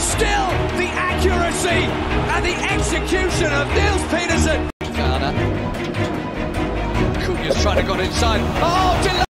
still the accuracy and the execution of Niels Petersen. Kunya's trying to go inside. Oh,